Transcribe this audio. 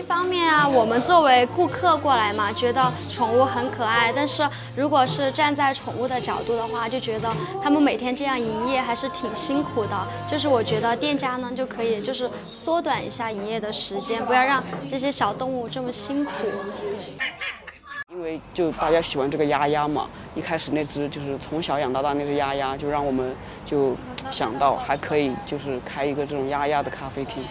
方面啊，我们作为顾客过来嘛，觉得宠物很可爱，但是如果是站在宠物的角度的话，就觉得他们每天这样营业还是挺辛苦的。就是我觉得店家呢就可以就是缩短一下营业的时间，不要让这些小动物这么辛苦。 因为就大家喜欢这个丫丫嘛，一开始那只就是从小养到大那只丫丫，就让我们就想到还可以就是开一个这种丫丫的咖啡厅。